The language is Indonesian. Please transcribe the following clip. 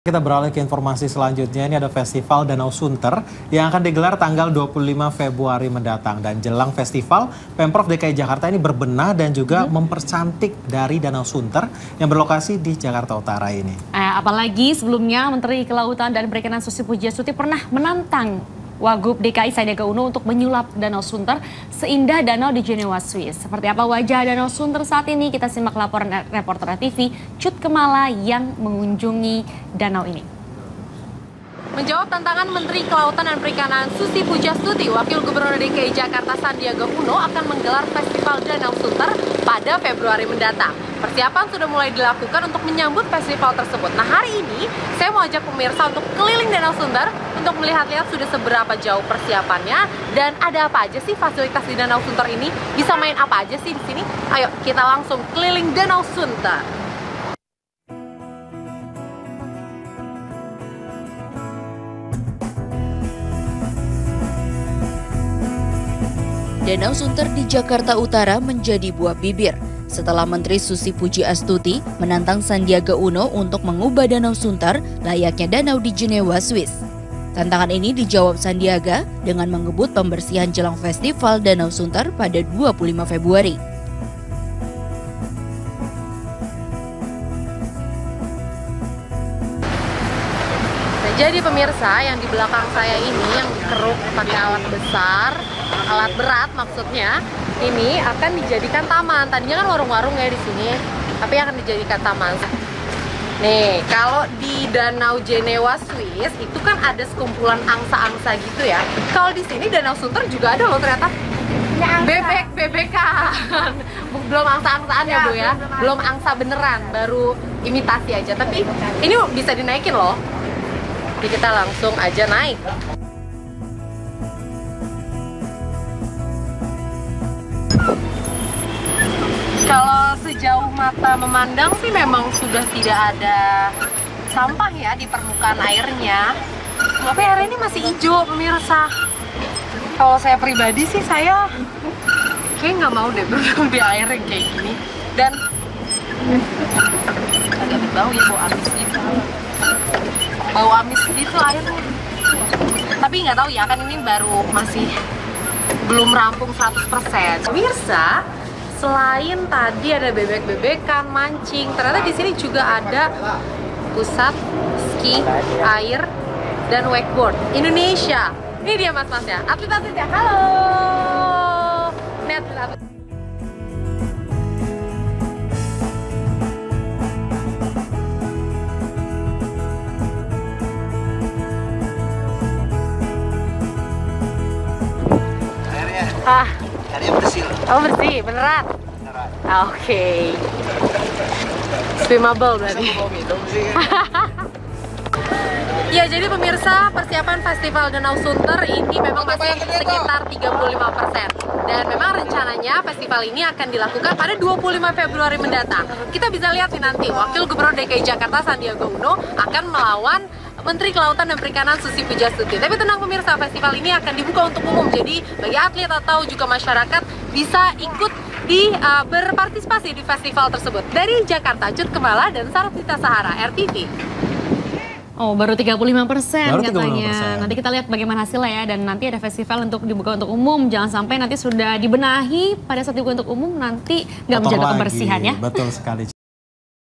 Kita beralih ke informasi selanjutnya. Ini ada Festival Danau Sunter yang akan digelar tanggal 25 Februari mendatang. Dan jelang festival, Pemprov DKI Jakarta ini berbenah dan juga mempercantik dari Danau Sunter yang berlokasi di Jakarta Utara ini. Apalagi sebelumnya Menteri Kelautan dan Perikanan Susi Pujiastuti pernah menantang Wagub DKI Sandiaga Uno untuk menyulap Danau Sunter seindah danau di Jenewa, Swiss. Seperti apa wajah Danau Sunter saat ini? Kita simak laporan reporter TV Cut Kemala yang mengunjungi danau ini. Menjawab tantangan Menteri Kelautan dan Perikanan Susi Pujiastuti, Wakil Gubernur DKI Jakarta Sandiaga Uno akan menggelar Festival Danau Sunter pada Februari mendatang. Persiapan sudah mulai dilakukan untuk menyambut festival tersebut. Nah, hari ini saya mau ajak pemirsa untuk keliling Danau Sunter untuk melihat-lihat sudah seberapa jauh persiapannya dan ada apa aja sih fasilitas di Danau Sunter ini, bisa main apa aja sih di sini. Ayo kita langsung keliling Danau Sunter. Danau Sunter di Jakarta Utara menjadi buah bibir setelah Menteri Susi Pujiastuti menantang Sandiaga Uno untuk mengubah Danau Sunter layaknya danau di Jenewa, Swiss. Tantangan ini dijawab Sandiaga dengan mengebut pembersihan jelang Festival Danau Sunter pada 25 Februari. Nah, jadi pemirsa, yang di belakang saya ini yang dikeruk pakai alat besar, alat berat maksudnya, ini akan dijadikan taman. Tadinya kan warung-warung ya di sini, tapi akan dijadikan taman. Nih, kalau di Danau Jenewa, Swiss itu kan ada sekumpulan angsa-angsa gitu ya. Kalau di sini Danau Sunter juga ada loh ternyata. Bebek-bebekan. Belum angsa-angsaan ya Bu ya. Belum angsa beneran, baru imitasi aja. Tapi ini bisa dinaikin loh. Jadi kita langsung aja naik. Kalau sejauh mata memandang sih memang sudah tidak ada sampah ya di permukaan airnya. Tapi air ini masih hijau pemirsa. Kalau saya pribadi sih saya kayak nggak mau deh berenang di air yang kayak gini. Dan agak berbau ya, bau amis gitu. Bau amis gitu airnya. Tapi nggak tahu ya, kan ini baru masih belum rampung 100%. Pemirsa, selain tadi ada bebek-bebekan, mancing, ternyata di sini juga ada pusat ski air dan wakeboard Indonesia. Ini dia mas-masnya, atlet-atletnya. Halo, ini atlet-atlet. Airnya bersih loh. Oh bersih, beneran? Beneran. Oke. Swimmable berarti. Mau minum sih. Ya, jadi pemirsa, persiapan Festival Danau Sunter ini memang masih sekitar 35%. Dan memang rencananya festival ini akan dilakukan pada 25 Februari mendatang. Kita bisa lihat nih nanti, Wakil Gubernur DKI Jakarta Sandiaga Uno akan melawan Menteri Kelautan dan Perikanan Susi Pujiastuti. Tapi tenang pemirsa, festival ini akan dibuka untuk umum. Jadi bagi atlet atau juga masyarakat bisa ikut berpartisipasi di festival tersebut. Dari Jakarta, Cut Kemala dan Sarvita Sahara, RTV. Oh, baru 35% katanya. Nanti kita lihat bagaimana hasilnya ya. Dan nanti ada festival untuk dibuka untuk umum. Jangan sampai nanti sudah dibenahi pada saat dibuka untuk umum nanti nggak menjaga kebersihan ya. Betul sekali.